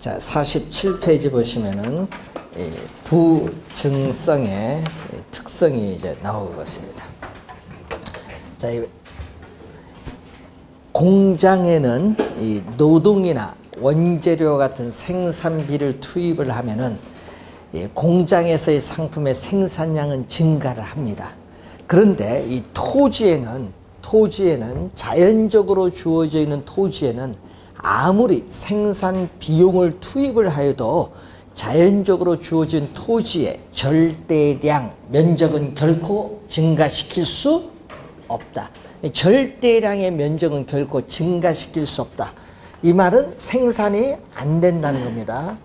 자, 47페이지 보시면은 부증성의 특성이 이제 나오고 있습니다. 자, 이 공장에는 이 노동이나 원재료 같은 생산비를 투입을 하면은 공장에서의 상품의 생산량은 증가를 합니다. 그런데 이 토지에는 자연적으로 주어져 있는 토지에는 아무리 생산 비용을 투입을 하여도 자연적으로 주어진 토지의 절대량, 면적은 결코 증가시킬 수 없다. 절대량의 면적은 결코 증가시킬 수 없다. 이 말은 생산이 안 된다는 겁니다.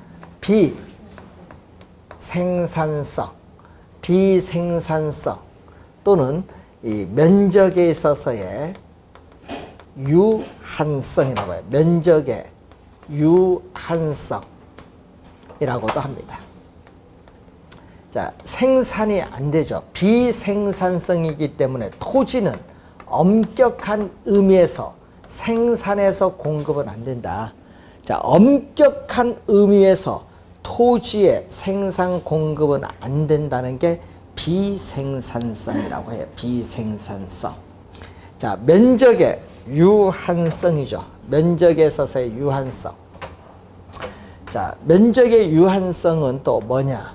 비생산성 또는 이 면적에 있어서의 유한성이라고 해요. 면적의 유한성이라고도 합니다. 자, 생산이 안 되죠. 비생산성이기 때문에 토지는 엄격한 의미에서 생산해서 공급은 안 된다. 자, 엄격한 의미에서 토지의 생산 공급은 안 된다는 게 비생산성이라고 해요. 비생산성. 자, 면적의 유한성이죠. 면적에 있어서의 유한성. 자, 면적의 유한성은 또 뭐냐?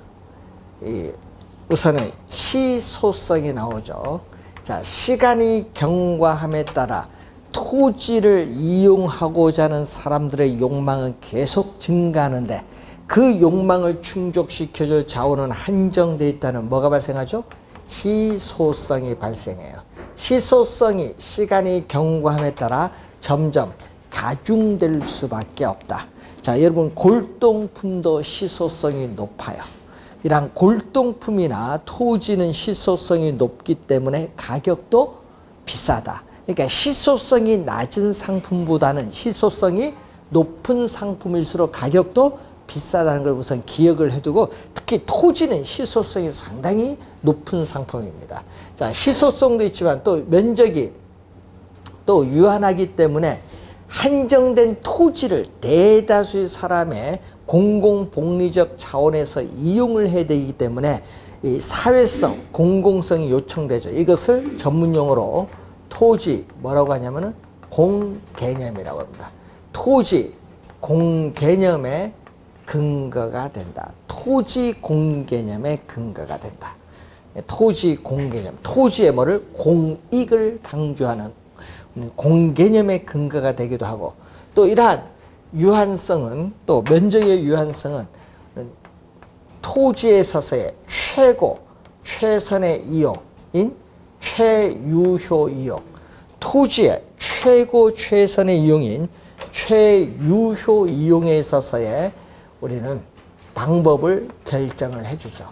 우선은 희소성이 나오죠. 자, 시간이 경과함에 따라 토지를 이용하고자 하는 사람들의 욕망은 계속 증가하는데 그 욕망을 충족시켜줄 자원은 한정되어 있다는 뭐가 발생하죠? 희소성이 발생해요. 희소성이 시간이 경과함에 따라 점점 가중될 수밖에 없다. 자, 여러분 골동품도 희소성이 높아요. 이런 골동품이나 토지는 희소성이 높기 때문에 가격도 비싸다. 그러니까 희소성이 낮은 상품보다는 희소성이 높은 상품일수록 가격도 비싸다는 걸 우선 기억을 해두고, 특히 토지는 희소성이 상당히 높은 상품입니다. 자, 희소성도 있지만 또 면적이 또 유한하기 때문에 한정된 토지를 대다수의 사람의 공공복리적 차원에서 이용을 해야 되기 때문에 이 사회성, 공공성이 요청되죠. 이것을 전문용어로 토지 뭐라고 하냐면은 공개념이라고 합니다. 토지 공개념의 근거가 된다. 토지 공개념의 근거가 된다. 토지 공개념, 토지의 뭐를 공익을 강조하는 공개념의 근거가 되기도 하고, 또 이러한 유한성은, 또 면적의 유한성은 토지에 있어서의 최고, 최선의 이용인 최유효 이용, 토지의 최고 최선의 이용인 최유효 이용에 있어서의 우리는 방법을 결정을 해주죠.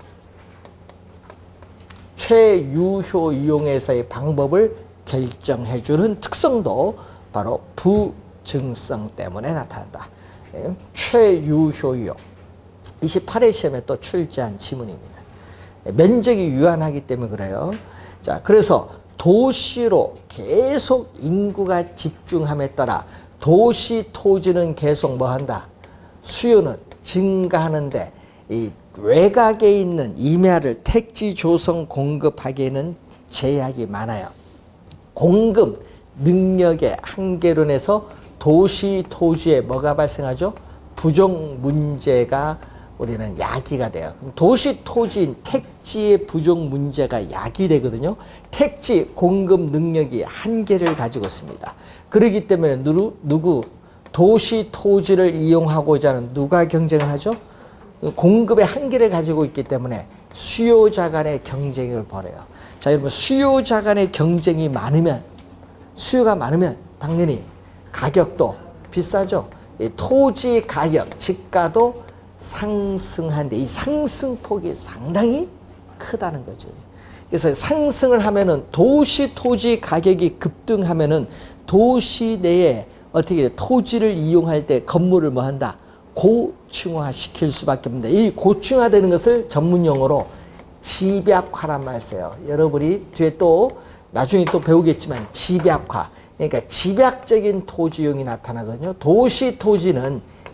최유효 이용에서의 방법을 결정해주는 특성도 바로 부증성 때문에 나타난다. 최유효 이용. 28회 시험에 또 출제한 지문입니다. 면적이 유한하기 때문에 그래요. 자, 그래서 도시로 계속 인구가 집중함에 따라 도시 토지는 계속 뭐한다? 수요는 증가하는데 이 외곽에 있는 임야를 택지 조성 공급하기에는 제약이 많아요. 공급 능력의 한계로 인해서 도시 토지에 뭐가 발생하죠? 부족 문제가 우리는 야기가 돼요. 도시 토지인 택지의 부족 문제가 야기되거든요. 택지 공급 능력이 한계를 가지고 있습니다. 그렇기 때문에 누구 도시 토지를 이용하고자 하는 누가 경쟁을 하죠? 공급의 한계를 가지고 있기 때문에 수요자 간의 경쟁을 벌여요. 자, 여러분 수요자 간의 경쟁이 많으면, 수요가 많으면 당연히 가격도 비싸죠. 토지 가격, 집가도 상승하는데 이 상승폭이 상당히 크다는 거죠. 그래서 상승을 하면은 도시 토지 가격이 급등하면은 도시 내에 어떻게 토지를 이용할 때 건물을 뭐 한다? 고층화 시킬 수밖에 없는데, 이 고층화되는 것을 전문용어로 집약화란 말 써요. 여러분이 뒤에 또 나중에 또 배우겠지만 집약화. 그러니까 집약적인 토지용이 나타나거든요. 도시 토지는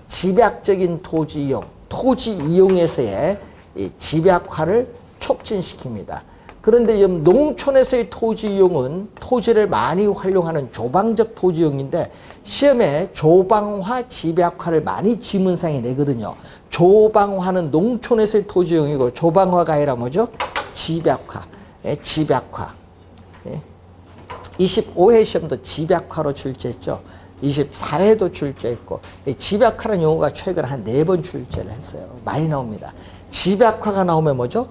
집약적인 토지 이용, 토지 이용에서의 이 집약화를 촉진시킵니다. 그런데 농촌에서의 토지 이용은 토지를 많이 활용하는 조방적 토지 이용인데 시험에 조방화, 집약화를 많이 지문상에 내거든요. 조방화는 농촌에서의 토지 이용이고 조방화가 아니라 뭐죠? 집약화. 집약화. 25회 시험도 집약화로 출제했죠. 24회도 출제했고 집약화라는 용어가 최근에 한 4번 출제를 했어요. 많이 나옵니다. 집약화가 나오면 뭐죠?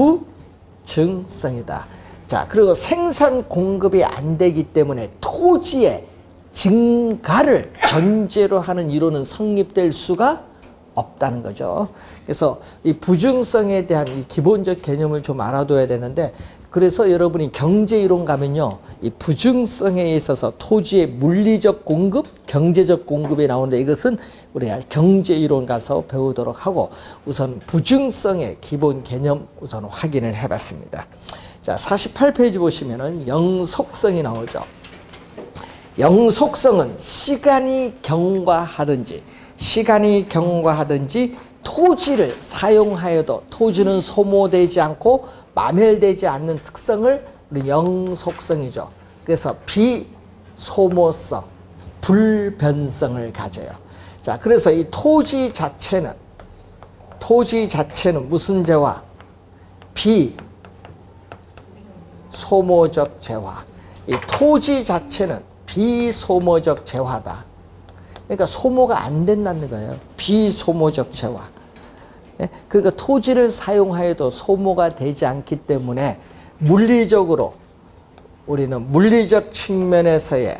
부증성이다. 자, 그리고 생산 공급이 안 되기 때문에 토지의 증가를 전제로 하는 이론은 성립될 수가 없다는 거죠. 그래서 이 부증성에 대한 이 기본적 개념을 좀 알아둬야 되는데, 그래서 여러분이 경제이론 가면요, 이 부증성에 있어서 토지의 물리적 공급, 경제적 공급이 나오는데 이것은 우리가 경제이론 가서 배우도록 하고 우선 부증성의 기본 개념 우선 확인을 해봤습니다. 자, 48페이지 보시면은 영속성이 나오죠. 영속성은 시간이 경과하든지 토지를 사용하여도 토지는 소모되지 않고 마멸되지 않는 특성을 우리 영속성이죠. 그래서 비소모성, 불변성을 가져요. 자, 그래서 이 토지 자체는 무슨 재화? 비소모적 재화. 이 토지 자체는 비소모적 재화다. 그러니까 소모가 안 된다는 거예요. 비소모적 재화. 그러니까 토지를 사용하여도 소모가 되지 않기 때문에 물리적으로 우리는 물리적 측면에서의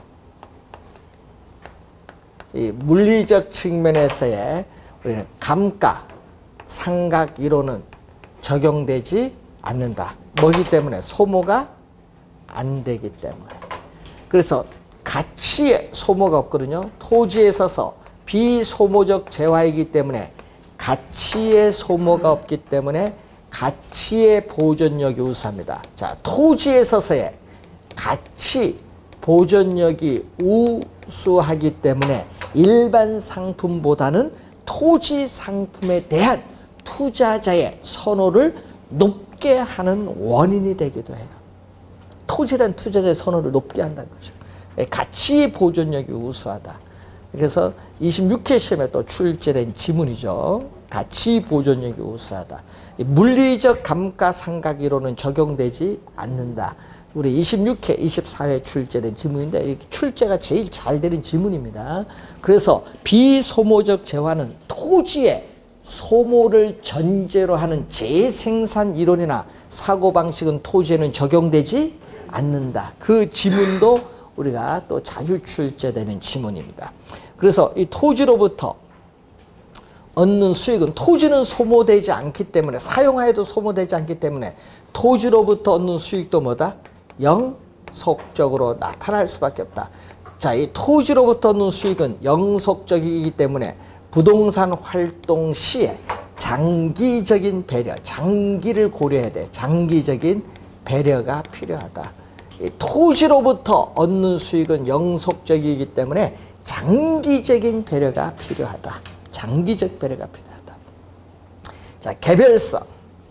우리는 감가, 상각 이론은 적용되지 않는다. 뭐기 때문에? 소모가 안 되기 때문에. 그래서 가치에 소모가 없거든요. 토지에 있어서 비소모적 재화이기 때문에 가치의 소모가 없기 때문에 가치의 보존력이 우수합니다. 자, 토지에 있어서의 가치 보존력이 우수하기 때문에 일반 상품보다는 토지 상품에 대한 투자자의 선호를 높게 하는 원인이 되기도 해요. 토지에 대한 투자자의 선호를 높게 한다는 거죠. 가치 보존력이 우수하다. 그래서 26회 시험에 또 출제된 지문이죠. 가치 보존력이 우수하다. 물리적 감가상각 이론은 적용되지 않는다. 우리 26회, 24회 출제된 지문인데 출제가 제일 잘 되는 지문입니다. 그래서 비소모적 재화는 토지의 소모를 전제로 하는 재생산 이론이나 사고방식은 토지에는 적용되지 않는다. 그 지문도 우리가 또 자주 출제되는 지문입니다. 그래서 이 토지로부터 얻는 수익은 토지는 소모되지 않기 때문에 사용하여도 소모되지 않기 때문에 토지로부터 얻는 수익도 뭐다? 영속적으로 나타날 수밖에 없다. 자, 이 토지로부터 얻는 수익은 영속적이기 때문에 부동산 활동 시에 장기적인 배려, 장기를 고려해야 돼. 장기적인 배려가 필요하다. 이 토지로부터 얻는 수익은 영속적이기 때문에 장기적인 배려가 필요하다. 장기적 배려가 필요하다. 자, 개별성.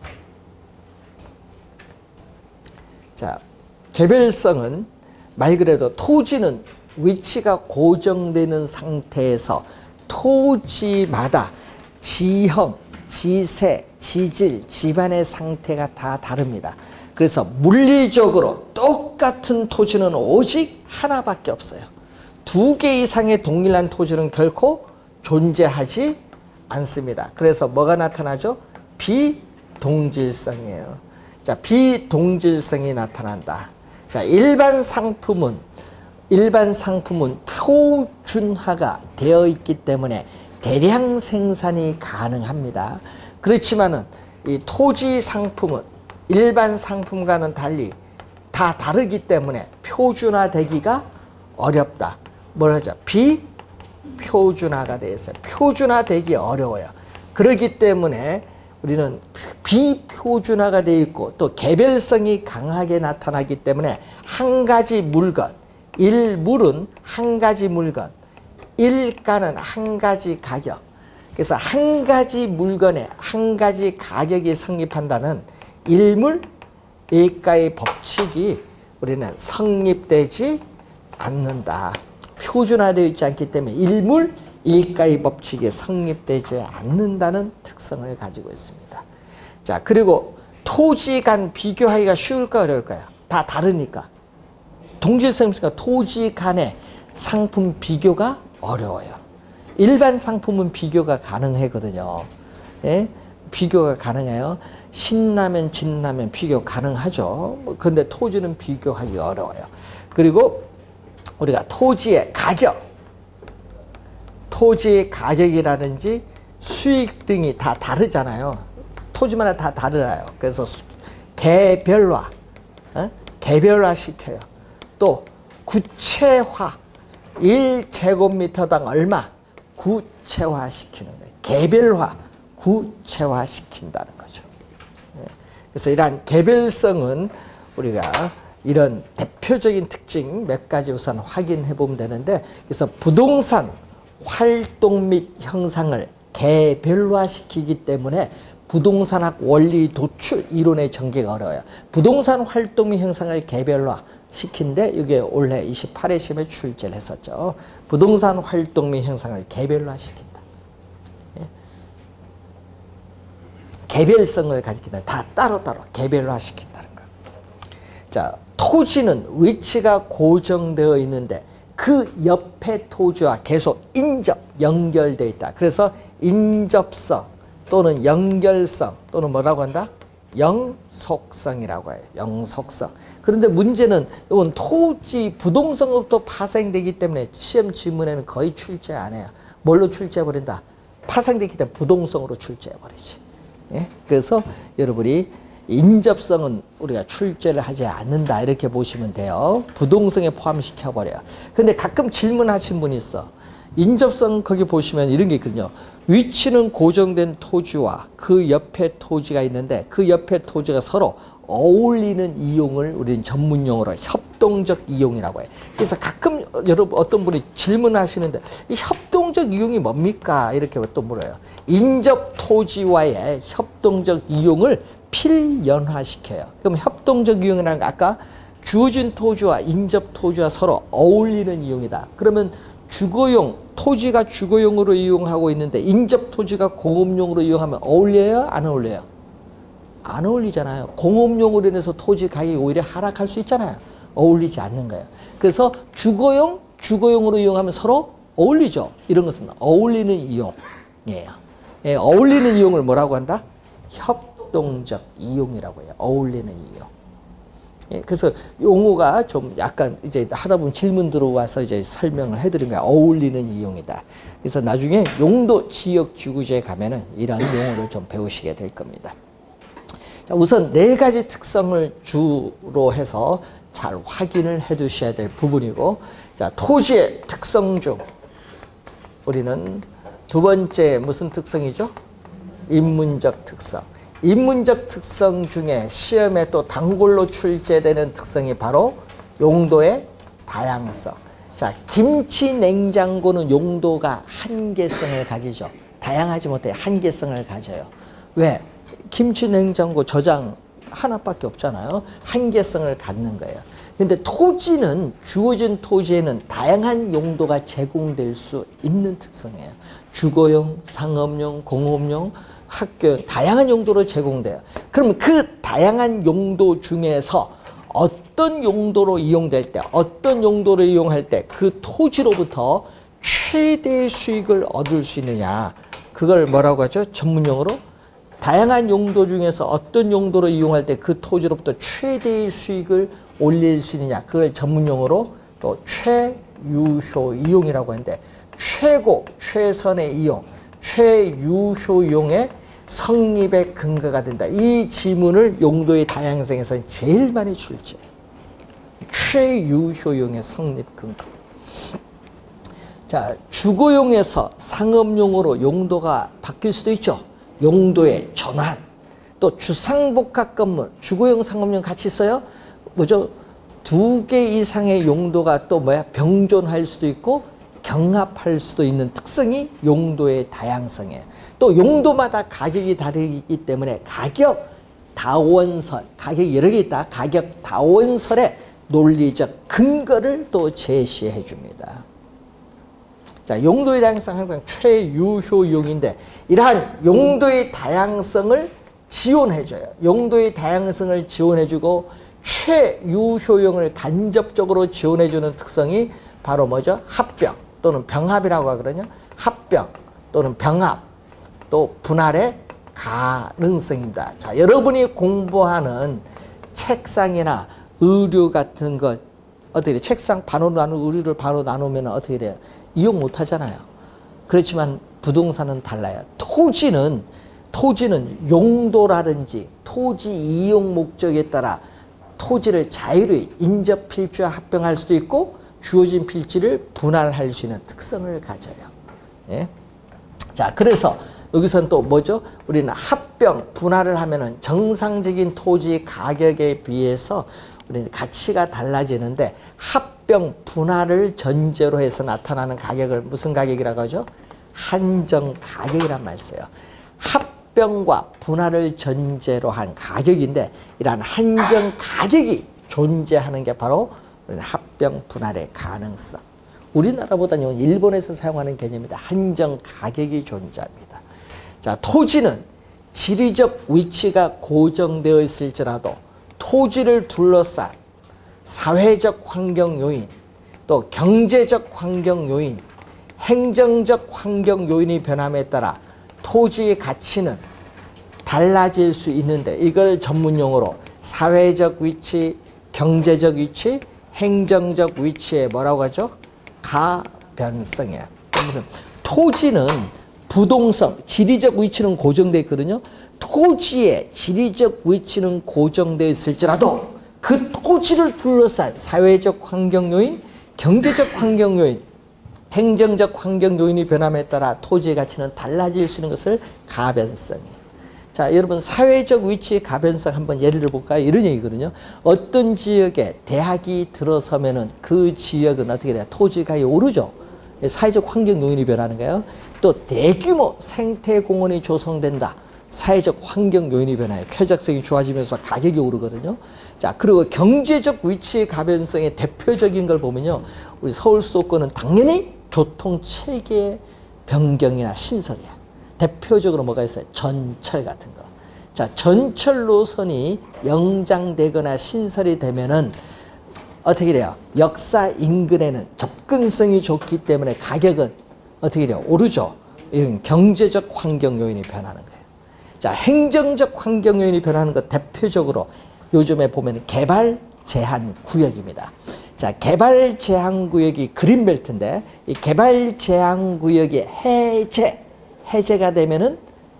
자, 개별성은 말 그대로 토지는 위치가 고정되는 상태에서 토지마다 지형, 지세, 지질, 집안의 상태가 다 다릅니다. 그래서 물리적으로 똑같은 토지는 오직 하나밖에 없어요. 2개 이상의 동일한 토지는 결코 존재하지 않습니다. 그래서 뭐가 나타나죠? 비동질성이에요. 자, 비동질성이 나타난다. 자, 일반 상품은 표준화가 되어 있기 때문에 대량 생산이 가능합니다. 그렇지만은 이 토지 상품은 일반 상품과는 달리 다 다르기 때문에 표준화되기가 어렵다. 뭐라죠? 비표준화가 되어 있어요. 표준화되기 어려워요. 그렇기 때문에 우리는 비표준화가 되어 있고 또 개별성이 강하게 나타나기 때문에 한 가지 물건, 일물은 한 가지 물건, 일가는 한 가지 가격. 그래서 한 가지 물건에 한 가지 가격이 성립한다는 일물 일가의 법칙이 우리는 성립되지 않는다. 표준화되어 있지 않기 때문에 일물 일가의 법칙이 성립되지 않는다는 특성을 가지고 있습니다. 자, 그리고 토지 간 비교하기가 쉬울까 어려울까요? 다 다르니까. 동질성이 있으니까 토지 간의 상품 비교가 어려워요. 일반 상품은 비교가 가능하거든요. 예? 비교가 가능해요. 신라면, 진라면 비교 가능하죠. 그런데 토지는 비교하기 어려워요. 그리고 우리가 토지의 가격, 토지의 가격이라든지 수익 등이 다 다르잖아요. 토지마다 다 달라요. 그래서 개별화, 개별화 시켜요. 또 구체화, 1제곱미터당 얼마 구체화 시키는 거예요. 개별화, 구체화 시킨다는 거죠. 그래서 이러한 개별성은 우리가 이런 대표적인 특징 몇 가지 우선 확인해 보면 되는데, 그래서 부동산 활동 및 형상을 개별화시키기 때문에 부동산학 원리 도출 이론의 전개가 어려워요. 부동산 활동 및 형상을 개별화시킨데 이게 올해 28회 시험에 출제를 했었죠. 부동산 활동 및 형상을 개별화시킨다. 예? 개별성을 가지킨다. 다 따로따로 개별화시킨다는 거. 자, 토지는 위치가 고정되어 있는데 그 옆에 토지와 계속 연결되어 있다. 그래서 인접성 또는 연결성 또는 뭐라고 한다? 영속성이라고 해요. 영속성. 그런데 문제는 이건 토지 부동산으로부터 파생되기 때문에 시험 지문에는 거의 출제 안 해요. 뭘로 출제해버린다? 파생되기 때문에 부동성으로 출제해버리지. 예? 그래서 여러분이 인접성은 우리가 출제를 하지 않는다 이렇게 보시면 돼요. 부동성에 포함시켜버려요. 근데 가끔 질문하신 분이 있어. 인접성 거기 보시면 이런 게 있거든요. 위치는 고정된 토지와 그 옆에 토지가 있는데 그 옆에 토지가 서로 어울리는 이용을 우리는 전문용어로 협동적 이용이라고 해요. 그래서 가끔 여러분 어떤 분이 질문하시는데 이 협동적 이용이 뭡니까? 이렇게 또 물어요. 인접 토지와의 협동적 이용을 필연화시켜요. 그럼 협동적 이용이라는 거 아까 주어진 토지와 인접 토지와 서로 어울리는 이용이다. 그러면 주거용, 토지가 주거용으로 이용하고 있는데 인접 토지가 공업용으로 이용하면 어울려요? 안 어울려요? 안 어울리잖아요. 공업용으로 인해서 토지 가격이 오히려 하락할 수 있잖아요. 어울리지 않는 거예요. 그래서 주거용, 주거용으로 이용하면 서로 어울리죠. 이런 것은 어울리는 이용이에요. 예, 어울리는 이용을 뭐라고 한다? 협동적 이용이라고 해요. 어울리는 이용. 예, 그래서 용어가 좀 약간 이제 하다 보면 질문 들어와서 이제 설명을 해드린 거야. 어울리는 이용이다. 그래서 나중에 용도 지역 지구지에 가면은 이런 용어를 좀 배우시게 될 겁니다. 자, 우선 네 가지 특성을 주로 해서 잘 확인을 해 두셔야 될 부분이고, 자, 토지의 특성 중 우리는 두 번째 무슨 특성이죠? 인문적 특성. 인문적 특성 중에 시험에 또 단골로 출제되는 특성이 바로 용도의 다양성. 자, 김치 냉장고는 용도가 한계성을 가지죠. 다양하지 못해 한계성을 가져요. 왜? 김치 냉장고 저장 하나밖에 없잖아요. 한계성을 갖는 거예요. 근데 토지는 주어진 토지에는 다양한 용도가 제공될 수 있는 특성이에요. 주거용, 상업용, 공업용, 학교 다양한 용도로 제공돼요. 그러면 그 다양한 용도 중에서 어떤 용도로 이용될 때, 어떤 용도로 이용할 때 그 토지로부터 최대의 수익을 얻을 수 있느냐, 그걸 뭐라고 하죠? 전문용어로 다양한 용도 중에서 어떤 용도로 이용할 때 그 토지로부터 최대의 수익을 올릴 수 있느냐, 그걸 전문용어로 또 최유효 이용이라고 하는데, 최고, 최선의 이용, 최유효 이용의 성립의 근거가 된다. 이 지문을 용도의 다양성에서 제일 많이 출제해요. 최유효 이용의 성립 근거. 자, 주거용에서 상업용으로 용도가 바뀔 수도 있죠. 용도의 전환. 또 주상복합 건물, 주거용, 상업용 같이 써요. 뭐죠? 두 개 이상의 용도가 또 뭐야? 병존할 수도 있고 경합할 수도 있는 특성이 용도의 다양성이에요. 또 용도마다 가격이 다르기 때문에 가격 다원설, 가격이 여러 개 있다. 가격 다원설의 논리적 근거를 또 제시해 줍니다. 자, 용도의 다양성 항상 최유효용인데 이러한 용도의 다양성을 지원해줘요. 용도의 다양성을 지원해주고 최유효용을 간접적으로 지원해주는 특성이 바로 뭐죠? 합병 또는 병합이라고 하거든요. 합병 또는 병합 또 분할의 가능성입니다. 자, 여러분이 공부하는 책상이나 의류 같은 것 어떻게 돼요? 책상 반으로 나누고 의류를 반으로 나누면 어떻게 돼요? 이용 못 하잖아요. 그렇지만 부동산은 달라요. 토지는 용도라든지 토지 이용 목적에 따라 토지를 자유로이 인접 필지와 합병할 수도 있고 주어진 필지를 분할할 수 있는 특성을 가져요. 예? 자, 그래서 여기서는 또 뭐죠? 우리는 합병, 분할을 하면은 정상적인 토지 가격에 비해서 우리는 가치가 달라지는데 합병, 분할을 전제로 해서 나타나는 가격을 무슨 가격이라고 하죠? 한정 가격이란 말 써요. 합병과 분할을 전제로 한 가격인데 이러한 한정 가격이 존재하는 게 바로 합병, 분할의 가능성. 우리나라보다는 일본에서 사용하는 개념입니다. 한정 가격이 존재합니다. 자, 토지는 지리적 위치가 고정되어 있을지라도 토지를 둘러싼 사회적 환경 요인, 또 경제적 환경 요인, 행정적 환경 요인이 변함에 따라 토지의 가치는 달라질 수 있는데 이걸 전문용어로 사회적 위치, 경제적 위치, 행정적 위치에 뭐라고 하죠? 가변성이야. 토지는 부동성, 지리적 위치는 고정되어 있거든요. 토지의 지리적 위치는 고정되어 있을지라도 그 토지를 둘러싼 사회적 환경 요인, 경제적 환경 요인, 행정적 환경 요인이 변함에 따라 토지의 가치는 달라질 수 있는 것을 가변성이에요. 자, 여러분 사회적 위치의 가변성 한번 예를 들어볼까요? 이런 얘기거든요. 어떤 지역에 대학이 들어서면은 그 지역은 어떻게 돼요? 토지 가격이 오르죠. 사회적 환경 요인이 변하는 거예요. 또 대규모 생태공원이 조성된다. 사회적 환경 요인이 변화해요. 쾌적성이 좋아지면서 가격이 오르거든요. 자, 그리고 경제적 위치의 가변성의 대표적인 걸 보면요. 우리 서울 수도권은 당연히 교통체계 변경이나 신설이야. 대표적으로 뭐가 있어요? 전철 같은 거. 자, 전철 노선이 영장되거나 신설이 되면은 어떻게 돼요? 역사 인근에는 접근성이 좋기 때문에 가격은 어떻게 돼요? 오르죠. 이런 경제적 환경 요인이 변하는 거예요. 자, 행정적 환경 요인이 변하는 것 대표적으로 요즘에 보면 개발 제한 구역입니다. 자, 개발 제한 구역이 그린벨트인데 이 개발 제한 구역이 해제가 되면은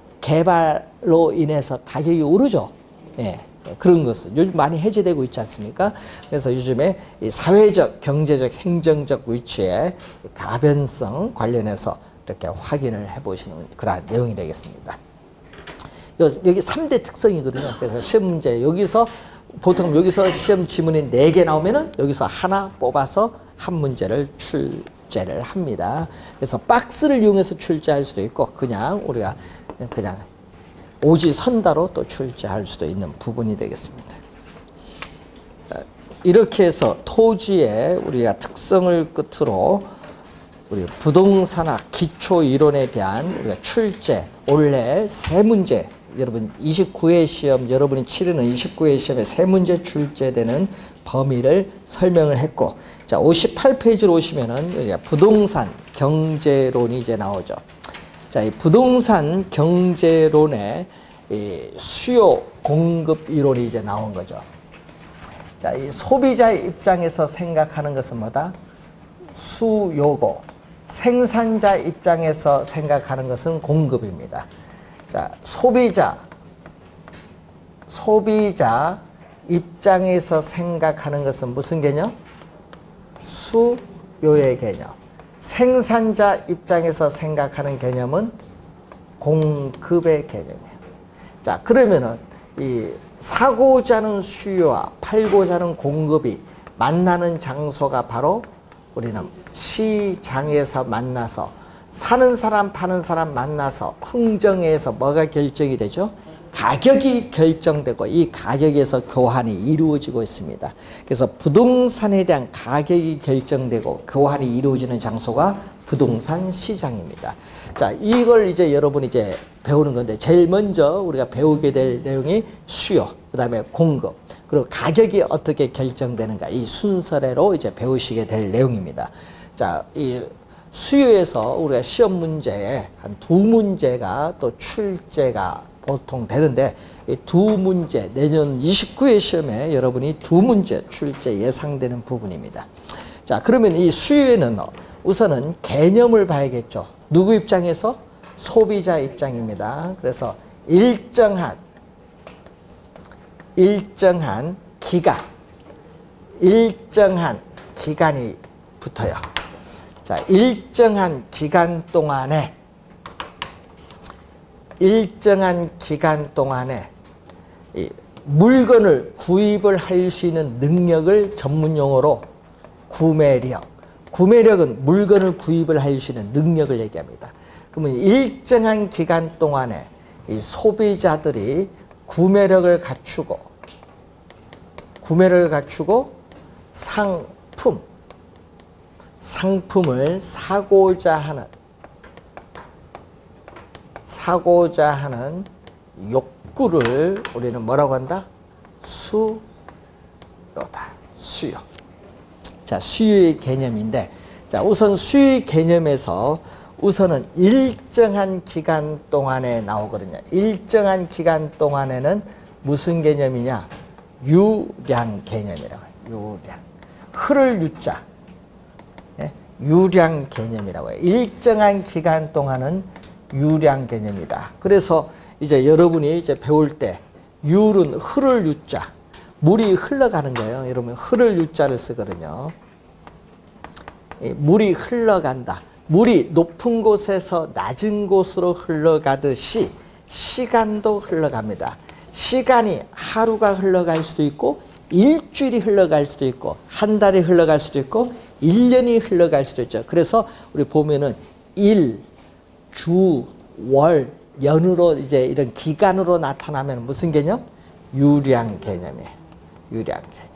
개발로 인해서 가격이 오르죠. 예. 그런 것은 요즘 많이 해제되고 있지 않습니까? 그래서 요즘에 이 사회적, 경제적, 행정적 위치의 가변성 관련해서 이렇게 확인을 해보시는 그런 내용이 되겠습니다. 여기 3대 특성이거든요. 그래서 시험 문제 여기서 보통 여기서 시험 지문이 4개 나오면은 여기서 하나 뽑아서 한 문제를 출제를 합니다. 그래서 박스를 이용해서 출제할 수도 있고 그냥 우리가 그냥 오지선다로 또 출제할 수도 있는 부분이 되겠습니다. 자, 이렇게 해서 토지의 우리가 특성을 끝으로 우리 부동산학 기초 이론에 대한 우리가 출제 올해 3문제 여러분 29회 시험 여러분이 치르는 29회 시험에 3문제 출제되는 범위를 설명을 했고 자 58페이지로 오시면은 여기가 부동산 경제론이 이제 나오죠. 자, 이 부동산 경제론의 이 수요 공급 이론이 이제 나온 거죠. 자, 이 소비자 입장에서 생각하는 것은 뭐다? 수요고 생산자 입장에서 생각하는 것은 공급입니다. 자, 소비자 입장에서 생각하는 것은 무슨 개념? 수요의 개념. 생산자 입장에서 생각하는 개념은 공급의 개념이에요. 자, 그러면은 이 사고자 하는 수요와 팔고자 하는 공급이 만나는 장소가 바로 우리는 시장에서 만나서 사는 사람 파는 사람 만나서 흥정해서 뭐가 결정이 되죠? 가격이 결정되고 이 가격에서 교환이 이루어지고 있습니다. 그래서 부동산에 대한 가격이 결정되고 교환이 이루어지는 장소가 부동산 시장입니다. 자, 이걸 이제 여러분이 이제 배우는 건데 제일 먼저 우리가 배우게 될 내용이 수요, 그다음에 공급, 그리고 가격이 어떻게 결정되는가 이 순서대로 이제 배우시게 될 내용입니다. 자, 이 수요에서 우리가 시험 문제에 한 2문제가 또 출제가 보통 되는데 이 2문제 내년 29회 시험에 여러분이 2문제 출제 예상되는 부분입니다. 자, 그러면 이 수요에는 우선은 개념을 봐야겠죠. 누구 입장에서? 소비자 입장입니다. 그래서 일정한 기간이 붙어요. 자, 일정한 기간 동안에 이 물건을 구입을 할 수 있는 능력을 전문용어로 구매력은 물건을 구입을 할 수 있는 능력을 얘기합니다. 그러면 일정한 기간 동안에 이 소비자들이 구매력을 갖추고 상품을 사고자 하는 욕구를 우리는 뭐라고 한다? 수요다. 수요. 자, 수요의 개념인데, 자, 우선 수요의 개념에서 우선은 일정한 기간 동안에 나오거든요. 일정한 기간 동안에는 무슨 개념이냐? 유량 개념이라고 해요. 유량. 흐를 유자. 예? 유량 개념이라고 해요. 일정한 기간 동안은 유량 개념이다. 그래서 이제 여러분이 이제 배울 때 유는 흐를 유자. 물이 흘러가는 거예요. 여러분 흐를 유자를 쓰거든요. 물이 흘러간다. 물이 높은 곳에서 낮은 곳으로 흘러가듯이 시간도 흘러갑니다. 시간이 하루가 흘러갈 수도 있고 일주일이 흘러갈 수도 있고 한 달이 흘러갈 수도 있고 1년이 흘러갈 수도 있죠. 그래서 우리 보면은 일, 주, 월, 연으로 이제 이런 기간으로 나타나면 무슨 개념? 유량 개념이에요. 유량 개념.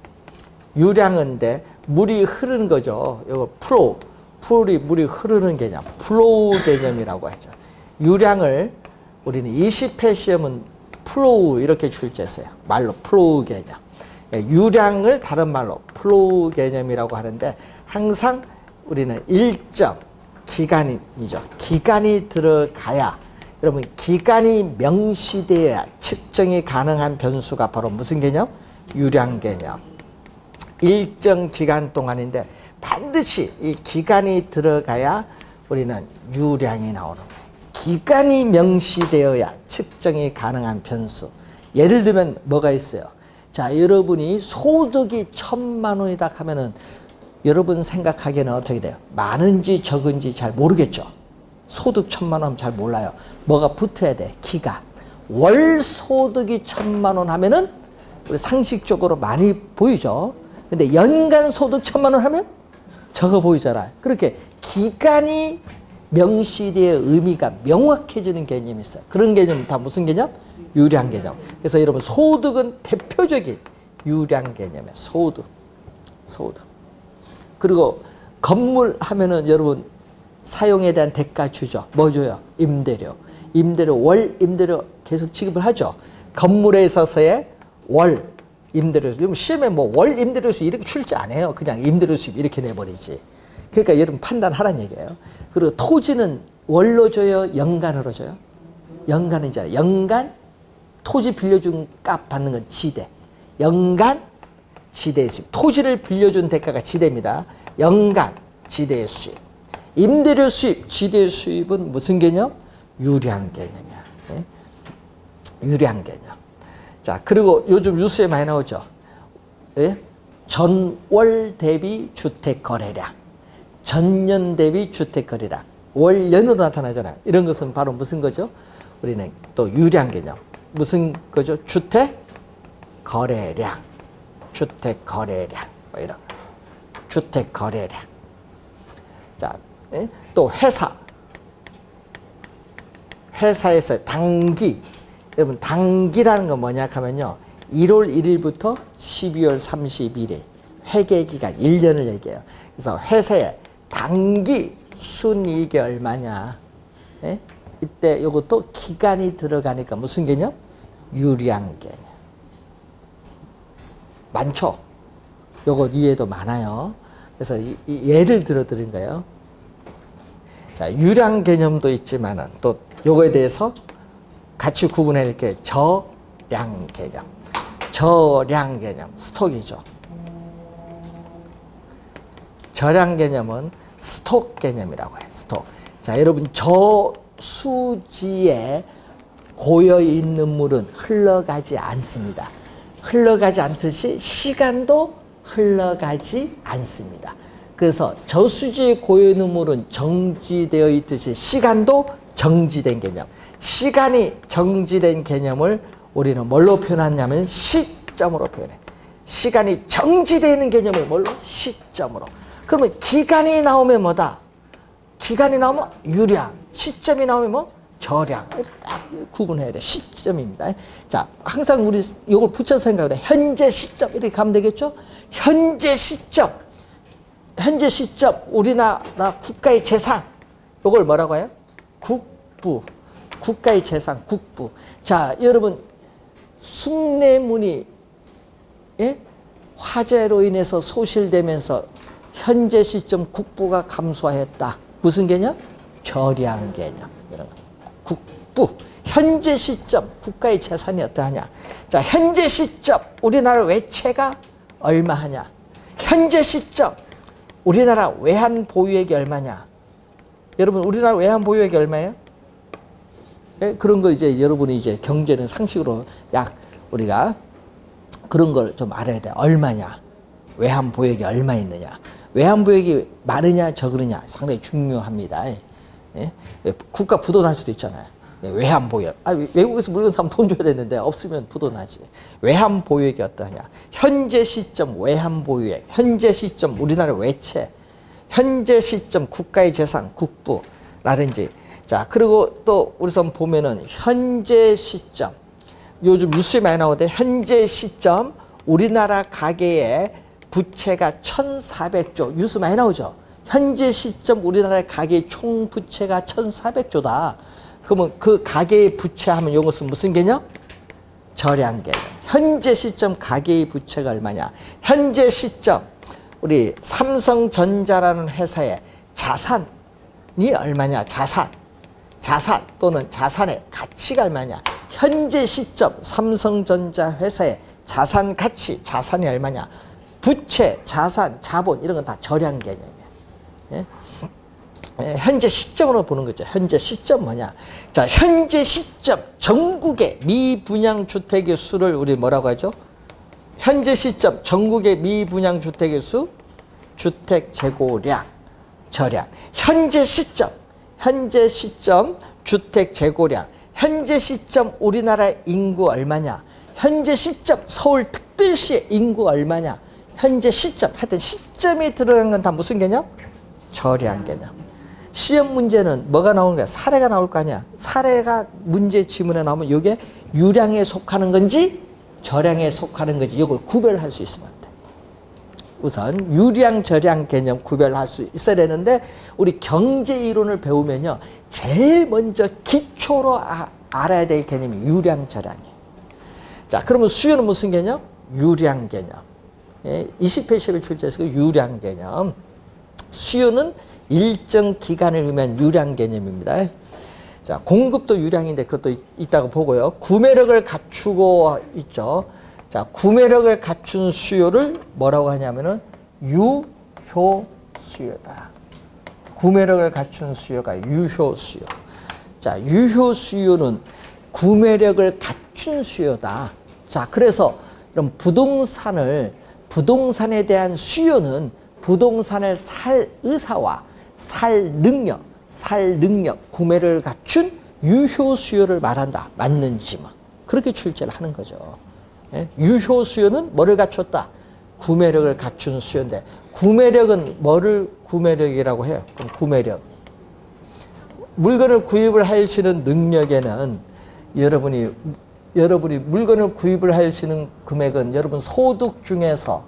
유량인데 물이 흐르는 거죠. 이거 물이 흐르는 개념. 플로우 개념이라고 하죠. 유량을 우리는 20회 시험은 플로우 이렇게 출제했어요. 말로 플로우 개념. 유량을 다른 말로 플로우 개념이라고 하는데 항상 우리는 일정 기간이죠. 기간이 들어가야 여러분 기간이 명시되어야 측정이 가능한 변수가 바로 무슨 개념? 유량 개념. 일정 기간 동안인데 반드시 이 기간이 들어가야 우리는 유량이 나오는 거예요. 기간이 명시되어야 측정이 가능한 변수. 예를 들면 뭐가 있어요? 자, 여러분이 소득이 1,000만 원이다 하면은 여러분 생각하기에는 어떻게 돼요? 많은지 적은지 잘 모르겠죠? 소득 1,000만 원 잘 몰라요. 뭐가 붙어야 돼? 기간. 월 소득이 1,000만 원 하면은 우리 상식적으로 많이 보이죠? 근데 연간 소득 1,000만 원 하면 적어 보이잖아요. 그렇게 기간이 명시되어 의미가 명확해지는 개념이 있어요. 그런 개념은 다 무슨 개념? 유량 개념. 그래서 여러분 소득은 대표적인 유량 개념이에요. 소득. 그리고 건물 하면은 여러분 사용에 대한 대가 주죠. 뭐 줘요? 임대료. 월 임대료 계속 지급을 하죠. 건물에 있어서의 월 임대료. 시험에 뭐 월 임대료 수입 이렇게 출제 안 해요. 그냥 임대료 수입 이렇게 내버리지. 그러니까 여러분 판단하라는 얘기예요. 그리고 토지는 월로 줘요? 연간으로 줘요? 연간이잖아요. 연간 토지 빌려준 값 받는 건 지대. 연간 지대의 수입. 토지를 빌려준 대가가 지대입니다. 연간 지대의 수입. 임대료 수입, 지대의 수입은 무슨 개념? 유량 개념이야. 네? 유량 개념. 자, 그리고 요즘 뉴스에 많이 나오죠. 네? 전월 대비 주택 거래량. 전년 대비 주택 거래량. 월연으로 나타나잖아요. 이런 것은 바로 무슨 거죠? 우리는 또 유량 개념. 무슨 거죠? 주택 거래량. 주택 거래량. 뭐 이런 거. 주택 거래량. 자, 또 회사에서 단기, 여러분 단기라는 건 뭐냐 하면요, 1월 1일부터 12월 31일 회계기간 1년을 얘기해요. 그래서 회사의 단기 순이익이 얼마냐. 예? 이때 이것도 기간이 들어가니까 무슨 개념? 유량 개념. 많죠? 요거 이해도 많아요. 그래서 이 예를 들어 드린 거예요. 자, 유량 개념도 있지만은 또 요거에 대해서 같이 구분해 이렇게 저량 개념. 저량 개념, 스톡이죠. 저량 개념은 스톡 개념이라고 해요. 스톡. 자, 여러분 저수지에 고여 있는 물은 흘러가지 않습니다. 흘러가지 않듯이 시간도 흘러가지 않습니다. 그래서 저수지에 고여 있는 물은 정지되어 있듯이 시간도 정지된 개념. 시간이 정지된 개념을 우리는 뭘로 표현하냐면 시점으로 표현해. 시간이 정지되는 개념을 뭘로? 시점으로. 그러면 기간이 나오면 뭐다? 기간이 나오면 유량, 시점이 나오면 뭐? 저량. 딱 구분해야 돼. 시점입니다. 자, 항상 우리 이걸 붙여서 생각해. 현재 시점 이렇게 가면 되겠죠? 현재 시점. 현재 시점. 우리나라 국가의 재산. 이걸 뭐라고 해요? 국부. 국가의 재산, 국부. 자, 여러분 숭례문이 화재로 인해서 소실되면서 현재 시점 국부가 감소했다. 무슨 개념? 저량 개념. 이런 거. 국부. 현재 시점 국가의 재산이 어떠하냐. 자, 현재 시점 우리나라 외채가 얼마하냐. 현재 시점 우리나라 외환 보유액이 얼마냐. 여러분 우리나라 외환 보유액이 얼마예요? 네? 그런 거 이제 여러분이 이제 경제는 상식으로 약 우리가 그런 걸 좀 알아야 돼. 얼마냐. 외환 보유액이 얼마 있느냐. 외환 보유액이 많으냐 적으느냐 상당히 중요합니다. 예? 국가 부도날 수도 있잖아요. 외환 보유액. 외국에서 물건 사면 돈 줘야 되는데 없으면 부도나지. 외환 보유액이 어떠하냐. 현재 시점 외환 보유액. 현재 시점 우리나라 외채. 현재 시점 국가의 재산 국부라든지. 자, 그리고 또 우선 보면은 현재 시점. 요즘 뉴스에 많이 나오는데 현재 시점 우리나라 가계의 부채가 1,400조. 뉴스 많이 나오죠. 현재 시점 우리나라 가계의 총 부채가 1,400조다. 그러면 그 가계의 부채 하면 이것은 무슨 개념? 저량 개념. 현재 시점 가계의 부채가 얼마냐. 현재 시점 우리 삼성전자라는 회사의 자산이 얼마냐. 자산 또는 자산의 가치가 얼마냐. 현재 시점 삼성전자 회사의 자산 가치, 자산이 얼마냐. 부채, 자산, 자본 이런 건 다 저량 개념이에요. 예? 현재 시점으로 보는 거죠. 현재 시점 뭐냐. 자, 현재 시점 전국의 미분양 주택의 수를 우리 뭐라고 하죠? 현재 시점 전국의 미분양 주택의 수, 주택 재고량, 저량. 현재 시점 주택 재고량. 현재 시점 우리나라 인구 얼마냐. 현재 시점 서울특별시의 인구 얼마냐. 현재 시점, 하여튼 시점이 들어간 건 다 무슨 개념? 저량 개념. 시험 문제는 뭐가 나오는 거야? 사례가 나올 거 아니야. 사례가 문제 지문에 나오면 이게 유량에 속하는 건지 저량에 속하는 건지 이걸 구별할 수 있으면 돼. 우선 유량, 저량 개념 구별할 수 있어야 되는데 우리 경제 이론을 배우면요. 제일 먼저 기초로 알아야 될 개념이 유량, 저량이에요. 자, 그러면 수요는 무슨 개념? 유량 개념. 20회 시험에 출제해서 그 유량 개념. 수요는 일정 기간을 의미한 유량 개념입니다. 자, 공급도 유량인데 그것도 있다고 보고요. 구매력을 갖추고 있죠. 자, 구매력을 갖춘 수요를 뭐라고 하냐면은 유효 수요다. 구매력을 갖춘 수요가 유효 수요. 자, 유효 수요는 구매력을 갖춘 수요다. 자, 그래서 그럼 부동산에 대한 수요는 부동산을 살 의사와 살 능력, 구매를 갖춘 유효 수요를 말한다. 맞는지 뭐. 그렇게 출제를 하는 거죠. 예? 유효 수요는 뭐를 갖췄다? 구매력을 갖춘 수요인데 구매력은 뭐를 구매력이라고 해요? 그럼 구매력. 물건을 구입을 할 수 있는 능력에는 여러분이 물건을 구입을 할 수 있는 금액은 여러분 소득 중에서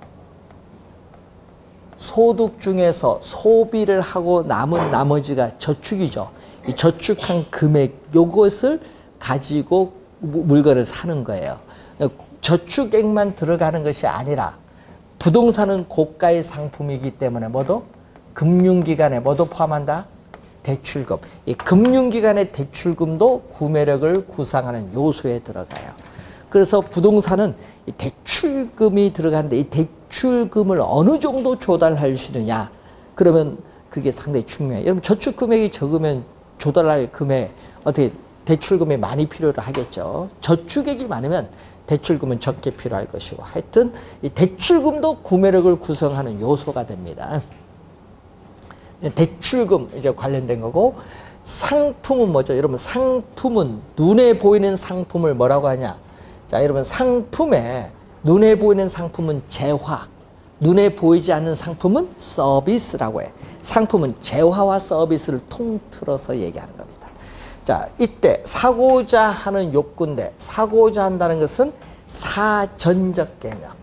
소비를 하고 남은 나머지가 저축이죠. 이 저축한 금액 요것을 가지고 물건을 사는 거예요. 저축액만 들어가는 것이 아니라 부동산은 고가의 상품이기 때문에 뭐도 금융기관에 뭐도 포함한다? 대출금. 이 금융기관의 대출금도 구매력을 구성하는 요소에 들어가요. 그래서 부동산은 이 대출금이 들어가는데 이 대출금을 어느 정도 조달할 수 있느냐. 그러면 그게 상당히 중요해요. 여러분 저축 금액이 적으면 조달할 금액 어떻게 대출금이 많이 필요로 하겠죠. 저축액이 많으면 대출금은 적게 필요할 것이고 하여튼 이 대출금도 구매력을 구성하는 요소가 됩니다. 대출금 이제 관련된 거고 상품은 뭐죠? 여러분 상품은 눈에 보이는 상품을 뭐라고 하냐? 자, 여러분 상품에 눈에 보이는 상품은 재화, 눈에 보이지 않는 상품은 서비스라고 해. 상품은 재화와 서비스를 통틀어서 얘기하는 겁니다. 자, 이때 사고자 하는 욕구인데 사고자 한다는 것은 사전적 개념,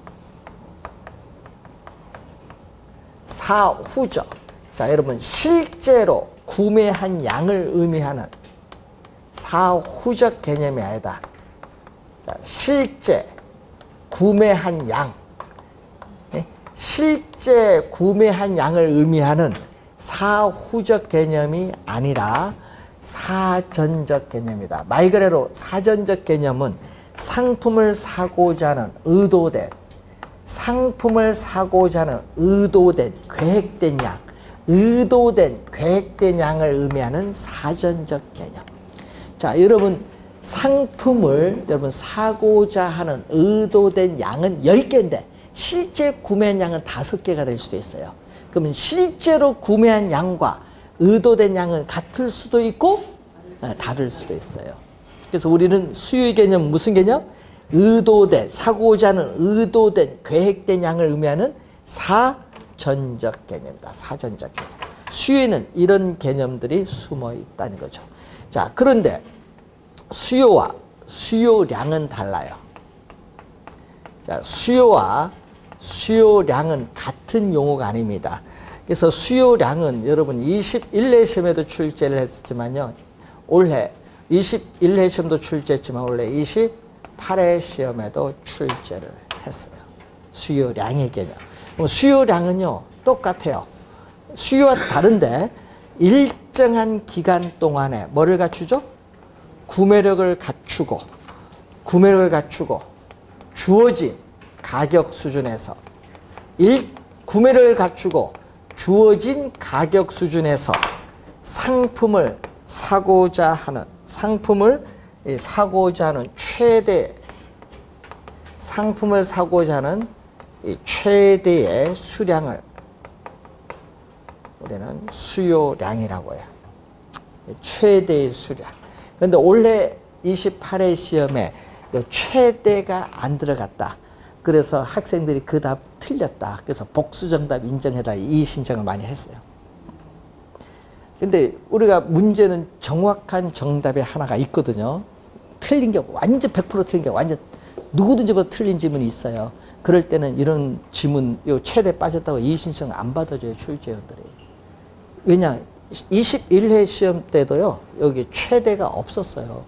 사후적. 자, 여러분 실제로 구매한 양을 의미하는 사후적 개념이 아니다. 자, 실제 구매한 양, 실제 구매한 양을 의미하는 사후적 개념이 아니라 사전적 개념이다. 말 그대로 사전적 개념은 상품을 사고자 하는 의도된, 상품을 사고자 하는 의도된, 계획된 양, 의도된, 계획된 양을 의미하는 사전적 개념. 자, 여러분 상품을 여러분 사고자 하는 의도된 양은 10개인데 실제 구매한 양은 5개가 될 수도 있어요. 그러면 실제로 구매한 양과 의도된 양은 같을 수도 있고 다를 수도 있어요. 그래서 우리는 수요의 개념 무슨 개념? 의도된, 사고자 하는 의도된, 계획된 양을 의미하는 사전적 개념이다. 사전적 개념. 수요에는 이런 개념들이 숨어 있다는 거죠. 자, 그런데 수요와 수요량은 달라요. 자, 수요와 수요량은 같은 용어가 아닙니다. 그래서 수요량은 여러분 21회 시험에도 출제를 했지만요. 올해 21회 시험도 출제했지만 올해 28회 시험에도 출제를 했어요. 수요량의 개념. 수요량은요 똑같아요. 수요와 다른데 일정한 기간 동안에 뭐를 갖추죠? 구매력을 갖추고 주어진 가격 수준에서 구매력을 갖추고 주어진 가격 수준에서 상품을 사고자 하는 최대의 수량을 우리는 수요량이라고 해요. 최대의 수량. 그런데 올해 28회 시험에 최대가 안 들어갔다. 그래서 학생들이 그 답 틀렸다. 그래서 복수정답 인정해달라 이 신청을 많이 했어요. 근데 우리가 문제는 정확한 정답이 하나가 있거든요. 틀린 게 완전 100% 틀린 게 완전 누구든지 뭐 틀린 지문이 있어요. 그럴 때는 이런 지문, 요 최대 빠졌다고 이 신청 안 받아줘요, 출제원들이. 왜냐, 21회 시험 때도요, 여기 최대가 없었어요.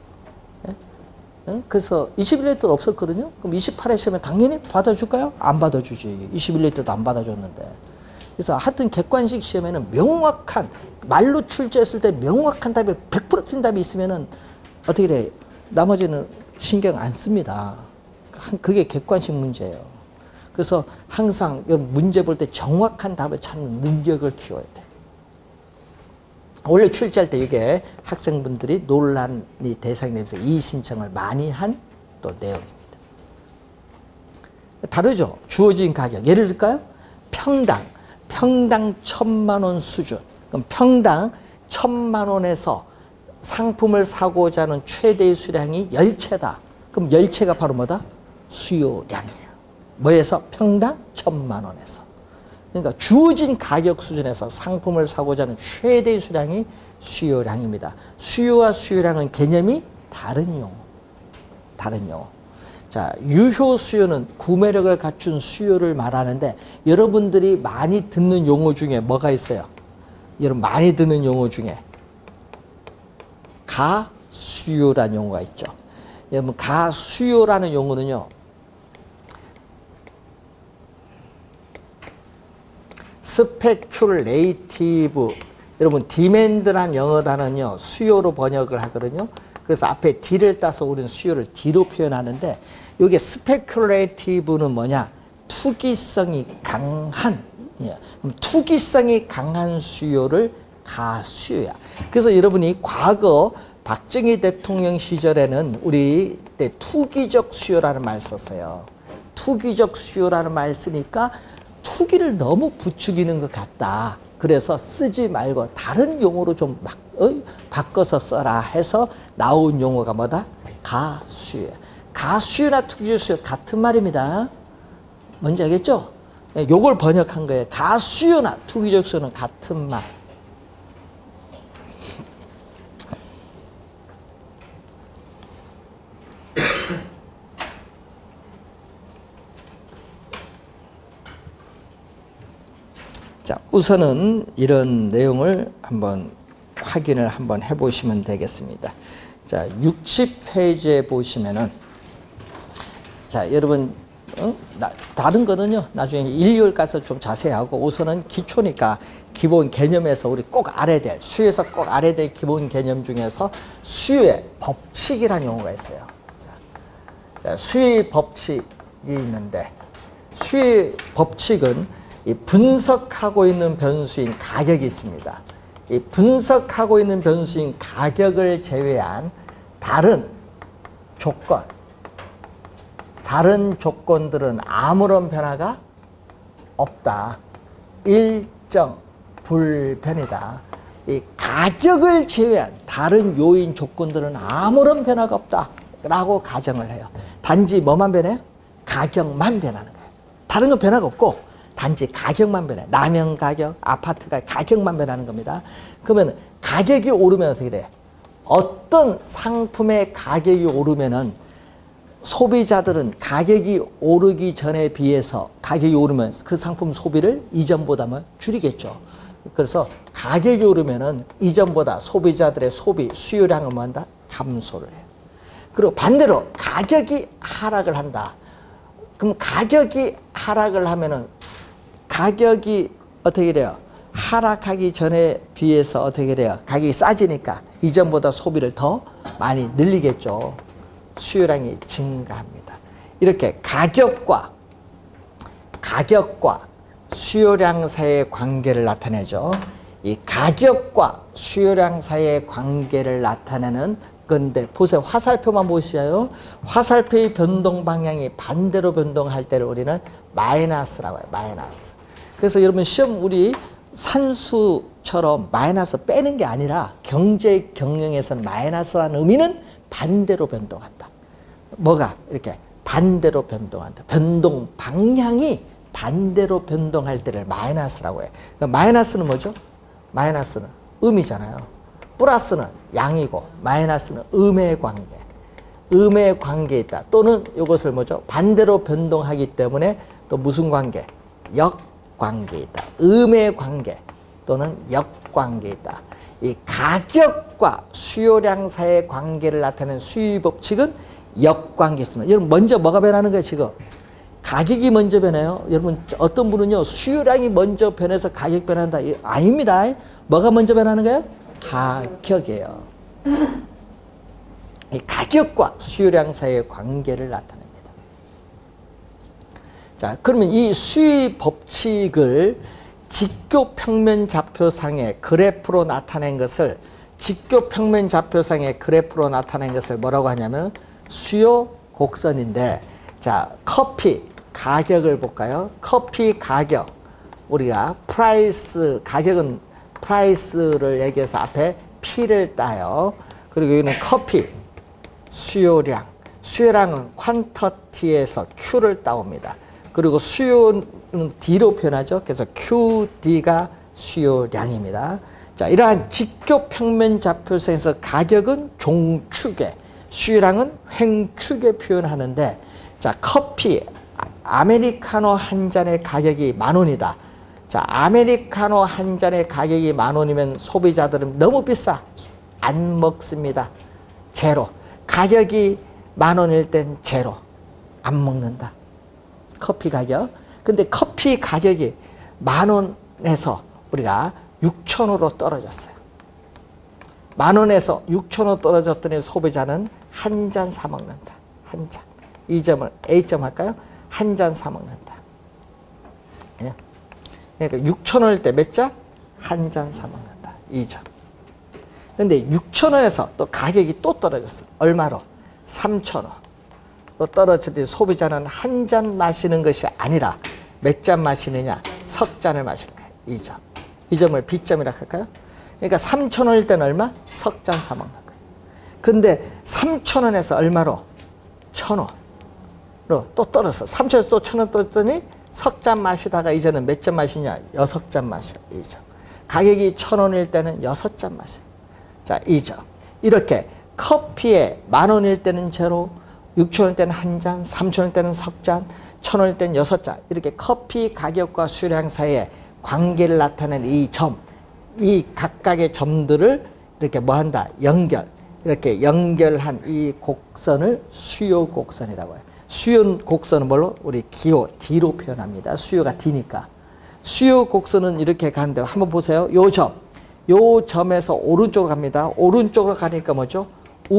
그래서 21회 때도 없었거든요. 그럼 28회 시험에 당연히 받아줄까요? 안 받아주지. 21회 때도 안 받아줬는데. 그래서 하여튼 객관식 시험에는 명확한, 말로 출제했을 때 명확한 답이 100% 틀린 답이 있으면은 어떻게 돼? 나머지는 신경 안 씁니다. 그게 객관식 문제예요. 그래서 항상 문제 볼 때 정확한 답을 찾는 능력을 키워야 돼. 원래 출제할 때 이게 학생분들이 논란이 대상이 되면서 이 신청을 많이 한 또 내용입니다. 다르죠? 주어진 가격. 예를 들까요? 평당 1,000만 원 수준. 그럼 평당 1,000만 원에서 상품을 사고자 하는 최대의 수량이 10채다. 그럼 10채가 바로 뭐다? 수요량이에요. 뭐에서? 평당 1,000만 원에서. 그러니까 주어진 가격 수준에서 상품을 사고자 하는 최대 수량이 수요량입니다. 수요와 수요량은 개념이 다른 용어. 다른 용어. 자, 유효 수요는 구매력을 갖춘 수요를 말하는데 여러분들이 많이 듣는 용어 중에 뭐가 있어요? 여러분 많이 듣는 용어 중에 가수요라는 용어가 있죠. 여러분 가수요라는 용어는요. 스페큘레이티브, 여러분 디맨드란 영어 단어는요 수요로 번역을 하거든요. 그래서 앞에 D를 따서 우리는 수요를 D로 표현하는데 이게 스페큘레이티브는 뭐냐? 투기성이 강한, 예. 투기성이 강한 수요를 가수요야. 그래서 여러분이 과거 박정희 대통령 시절에는 우리 때 투기적 수요라는 말 썼어요. 투기적 수요라는 말 쓰니까 투기를 너무 부추기는 것 같다. 그래서 쓰지 말고 다른 용어로 좀 바꿔서 써라 해서 나온 용어가 뭐다? 가수요. 가수요나 투기적 수요 같은 말입니다. 뭔지 알겠죠? 요걸 번역한 거예요. 가수요나 투기적 수요는 같은 말. 자, 우선은 이런 내용을 한번 확인을 한번 해보시면 되겠습니다. 자, 60페이지에 보시면은, 자, 여러분, 다른 거는요, 나중에 1, 2월 가서 좀 자세히 하고, 우선은 기초니까 기본 개념에서 우리 꼭 알아야 될, 수요에서 꼭 알아야 될 기본 개념 중에서 수요의 법칙이라는 용어가 있어요. 자, 수요의 법칙이 있는데, 수요의 법칙은 이 분석하고 있는 변수인 가격이 있습니다. 이 분석하고 있는 변수인 가격을 제외한 다른 조건, 다른 조건들은 아무런 변화가 없다. 일정 불변이다. 이 가격을 제외한 다른 요인 조건들은 아무런 변화가 없다 라고 가정을 해요. 단지 뭐만 변해요? 가격만 변하는 거예요. 다른 건 변화가 없고 단지 가격만 변해. 라면 가격, 아파트 가격만 변하는 겁니다. 그러면 가격이 오르면 어떻게 돼? 어떤 상품의 가격이 오르면은 소비자들은 가격이 오르기 전에 비해서 가격이 오르면 그 상품 소비를 이전보다 줄이겠죠. 그래서 가격이 오르면은 이전보다 소비자들의 소비 수요량은 뭐한다? 감소를 해요. 그리고 반대로 가격이 하락을 한다. 그럼 가격이 하락을 하면은 가격이 어떻게 돼요? 하락하기 전에 비해서 어떻게 돼요? 가격이 싸지니까 이전보다 소비를 더 많이 늘리겠죠. 수요량이 증가합니다. 이렇게 가격과 수요량 사이의 관계를 나타내죠. 이 가격과 수요량 사이의 관계를 나타내는 건데 보세요. 화살표만 보시죠. 화살표의 변동 방향이 반대로 변동할 때를 우리는 마이너스라고 해요. 마이너스. 그래서 여러분 시험 우리 산수처럼 마이너스 빼는 게 아니라 경제 경영에서는 마이너스라는 의미는 반대로 변동한다. 뭐가 이렇게 반대로 변동한다. 변동 방향이 반대로 변동할 때를 마이너스라고 해요. 그러니까 마이너스는 뭐죠? 마이너스는 음이잖아요. 플러스는 양이고 마이너스는 음의 관계. 음의 관계에 있다. 또는 이것을 뭐죠? 반대로 변동하기 때문에 또 무슨 관계? 역관계에 있다. 음의 관계 또는 역관계에 있다. 이 가격과 수요량 사이의 관계를 나타내는 수요 법칙은 역관계에 있습니다. 여러분 먼저 뭐가 변하는 거예요 지금? 가격이 먼저 변해요. 여러분 어떤 분은요 수요량이 먼저 변해서 가격 변한다. 아닙니다. 뭐가 먼저 변하는 거예요? 가격이에요. 이 가격과 수요량 사이의 관계를 나타냅니다. 자, 그러면 이 수요 법칙을 직교평면 좌표상의 그래프로 나타낸 것을 직교평면 좌표상의 그래프로 나타낸 것을 뭐라고 하냐면 수요 곡선인데, 자, 커피 가격을 볼까요? 커피 가격, 우리가 프라이스, 가격은 프라이스를 얘기해서 앞에 P를 따요. 그리고 여기는 커피 수요량, 수요량은 퀀터티에서 Q를 따옵니다. 그리고 수요는 D로 표현하죠. 그래서 QD가 수요량입니다. 자, 이러한 직교 평면 좌표선에서 가격은 종축에, 수요량은 횡축에 표현하는데, 자, 커피 아메리카노 한 잔의 가격이 10,000원이다. 자, 아메리카노 한 잔의 가격이 10,000원이면 소비자들은 너무 비싸. 안 먹습니다. 제로. 가격이 10,000원일 땐 제로. 안 먹는다. 커피 가격. 근데 커피 가격이 10,000원에서 우리가 6,000원으로 떨어졌어요. 10,000원에서 6,000원 떨어졌더니 소비자는 한 잔 사 먹는다. 한 잔. 이 점을 A점 할까요? 한 잔 사 먹는다. 예. 그러니까 6,000원일 때 몇 잔? 한 잔 사 먹는다. 2점. 근데 6,000원에서 또 가격이 또 떨어졌어. 얼마로? 3,000원. 또 떨어졌더니 소비자는 한 잔 마시는 것이 아니라 몇 잔 마시느냐? 석 잔을 마시는 거예요. 2점. 이 점을 B점이라 할까요? 그러니까 3,000원일 때는 얼마? 석 잔 사 먹는 거예요. 근데 3,000원에서 얼마로? 1,000원으로 또 떨어졌어. 3,000원에서 또 1,000원 떨어졌더니 석 잔 마시다가 이제는 몇 잔 마시냐? 6잔 마셔. 2점. 가격이 1,000원일 때는 6잔 마셔. 자, 2점. 이렇게 커피에 10,000원일 때는 제로, 6,000원일 때는 한 잔, 3,000원일 때는 석 잔, 1,000원일 때는 6잔. 이렇게 커피 가격과 수요량 사이에 관계를 나타내는 이 점, 이 각각의 점들을 이렇게 뭐 한다? 이렇게 연결한 이 곡선을 수요 곡선이라고 해요. 수요 곡선은 뭘로? 우리 기호 D로 표현합니다. 수요가 D니까. 수요 곡선은 이렇게 가는데 한번 보세요. 요 점에서 오른쪽으로 갑니다. 오른쪽으로 가니까 뭐죠?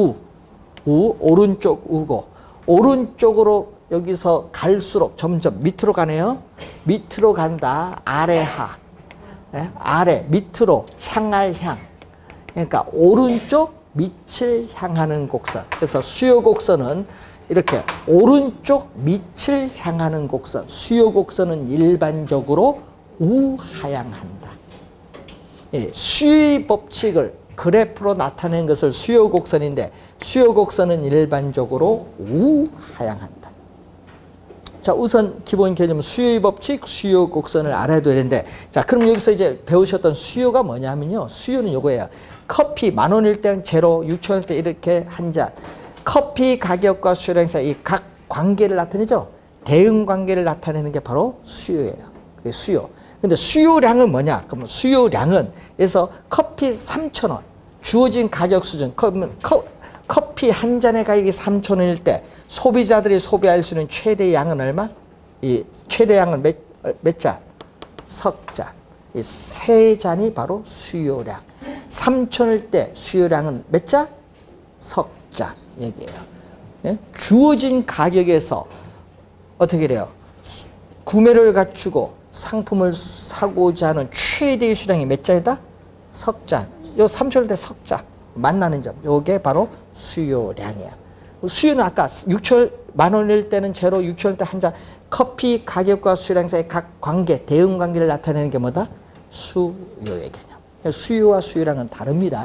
오른쪽 우고. 오른쪽으로 여기서 갈수록 점점 밑으로 가네요. 밑으로 간다. 아래 하. 네? 아래 밑으로 향할 향. 그러니까 오른쪽 밑을 향하는 곡선. 그래서 수요 곡선은 이렇게 오른쪽 밑을 향하는 곡선. 수요 곡선은 일반적으로 우하향한다. 예, 수의 법칙을 그래프로 나타낸 것을 수요 곡선인데 수요 곡선은 일반적으로 우하향한다. 자, 우선 기본 개념 수요의 법칙, 수요 곡선을 알아야 되는데, 자, 그럼 여기서 이제 배우셨던 수요가 뭐냐면요. 수요는 요거예요. 커피 10,000원일 때는 제로, 6,000원일 때 이렇게 한 잔. 커피 가격과 수요량 사이 이 각 관계를 나타내죠. 대응 관계를 나타내는 게 바로 수요예요. 그게 수요. 근데 수요량은 뭐냐? 그러면 수요량은 그래서 커피 3,000원 주어진 가격 수준. 커피 한 잔의 가격이 3,000원일 때 소비자들이 소비할 수 있는 최대 양은 얼마? 이 최대 양은 몇 잔? 석 잔. 이 세 잔이 바로 수요량. 3,000원일 때 수요량은 몇 잔? 석 잔 얘기예요. 예? 주어진 가격에서 어떻게 돼요? 구매를 갖추고 상품을 사고자 하는 최대의 수량이 몇 잔이다? 석 잔. 요 3,000원일 때 석 잔. 만나는 점. 요게 바로 수요량이야. 수요는 아까 10,000원일 때는 제로, 6,000원일 때 한 잔. 커피 가격과 수요량 사이의 각 관계, 대응 관계를 나타내는 게 뭐다? 수요의 개념. 수요와 수요량은 다릅니다.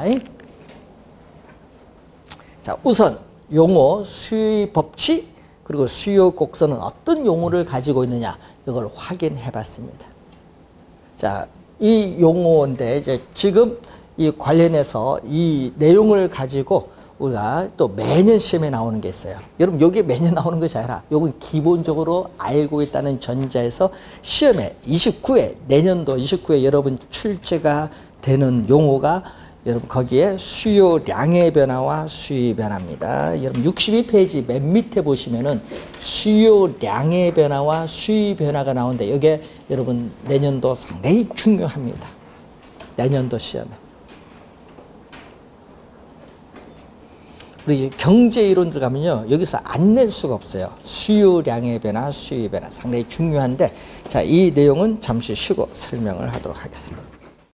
자, 우선 용어, 수요의 법칙, 그리고 수요 곡선은 어떤 용어를 가지고 있느냐, 이걸 확인해 봤습니다. 자, 이 용어인데 이제 지금 이 관련해서 이 내용을 가지고 우리가 또 매년 시험에 나오는 게 있어요. 여러분, 여기 매년 나오는 것이 아니라 요건 기본적으로 알고 있다는 전제에서 시험에 29회, 내년도 29회 여러분 출제가 되는 용어가 여러분 거기에 수요량의 변화와 수의 변화입니다. 여러분 62페이지 맨 밑에 보시면은 수요량의 변화와 수의 변화가 나오는데 이게 여러분 내년도 상당히 중요합니다. 내년도 시험에. 우리 경제 이론 들어가면요. 여기서 안 낼 수가 없어요. 수요량의 변화, 수의 변화 상당히 중요한데 자, 이 내용은 잠시 쉬고 설명을 하도록 하겠습니다.